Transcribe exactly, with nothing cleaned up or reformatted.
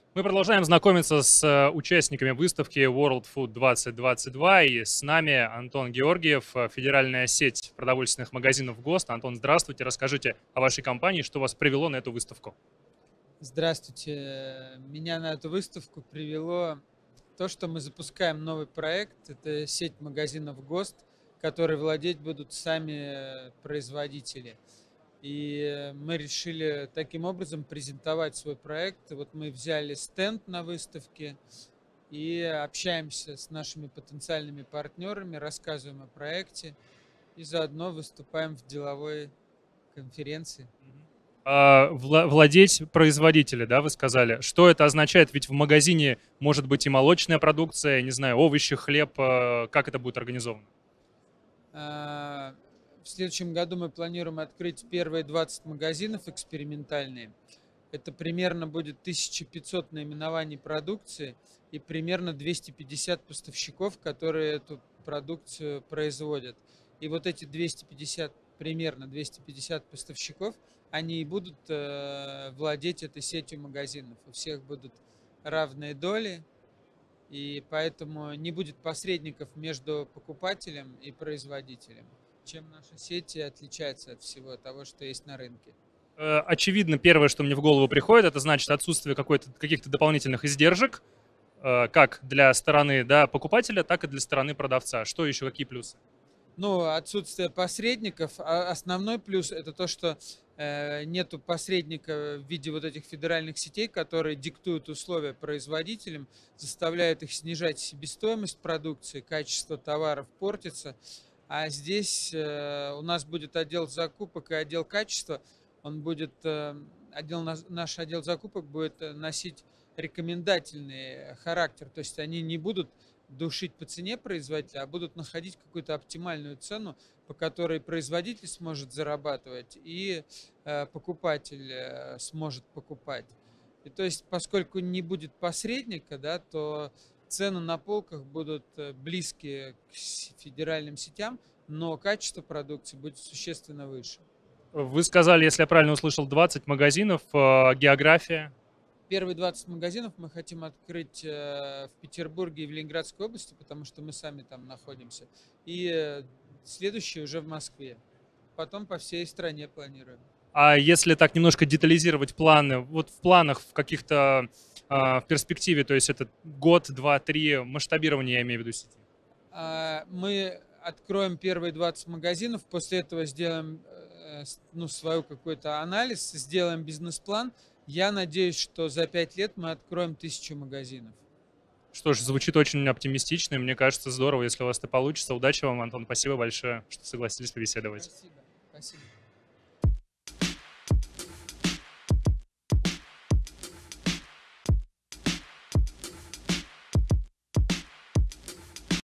Мы продолжаем знакомиться с э, участниками выставки World Food двадцать двадцать два, и с нами Антон Георгиев, э, федеральная сеть продовольственных магазинов ГОСТ. Антон, здравствуйте, расскажите о вашей компании, что вас привело на эту выставку. Здравствуйте. Меня на эту выставку привело то, что мы запускаем новый проект. Это сеть магазинов ГОСТ, которые владеть будут сами э, производители. И э, мы решили таким образом презентовать свой проект. Вот мы взяли стенд на выставке и общаемся с нашими потенциальными партнерами, рассказываем о проекте и заодно выступаем в деловой конференции. А, вла- владеть производителя, да, вы сказали. Что это означает? Ведь в магазине может быть и молочная продукция, не знаю, овощи, хлеб. э, Как это будет организовано? А, В следующем году мы планируем открыть первые двадцать магазинов экспериментальные. Это примерно будет тысяча пятьсот наименований продукции и примерно двести пятьдесят поставщиков, которые эту продукцию производят. И вот эти двести пятьдесят, примерно двести пятьдесят поставщиков, они и будут э, владеть этой сетью магазинов. У всех будут равные доли, и поэтому не будет посредников между покупателем и производителем. Чем наша сеть и отличается от всего того, что есть на рынке. Э, Очевидно, первое, что мне в голову приходит, это значит отсутствие какой-то, каких-то дополнительных издержек, э, как для стороны, да, покупателя, так и для стороны продавца. Что еще, какие плюсы? Ну, отсутствие посредников. А основной плюс это то, что э, нету посредника в виде вот этих федеральных сетей, которые диктуют условия производителям, заставляют их снижать себестоимость продукции, качество товаров портится. А здесь э, у нас будет отдел закупок и отдел качества. Он будет, э, отдел, наш отдел закупок будет э, носить рекомендательный характер. То есть они не будут душить по цене производителя, а будут находить какую-то оптимальную цену, по которой производитель сможет зарабатывать и э, покупатель э, сможет покупать. И то есть, поскольку не будет посредника, да, то цены на полках будут э, близкие к федеральным сетям, но качество продукции будет существенно выше. Вы сказали, если я правильно услышал, двадцать магазинов, э, география. Первые двадцать магазинов мы хотим открыть э, в Петербурге и в Ленинградской области, потому что мы сами там находимся. И э, следующие уже в Москве. Потом по всей стране планируем. А если так немножко детализировать планы, вот в планах в каких-то а, в перспективе, то есть это год, два, три, масштабирование, я имею в виду сети. А, Мы откроем первые двадцать магазинов, после этого сделаем э, с- ну, свою какой-то анализ, сделаем бизнес-план. Я надеюсь, что за пять лет мы откроем тысячу магазинов. Что ж, звучит очень оптимистично, и мне кажется, здорово, если у вас это получится. Удачи вам, Антон, спасибо большое, что согласились побеседовать. Спасибо. Спасибо.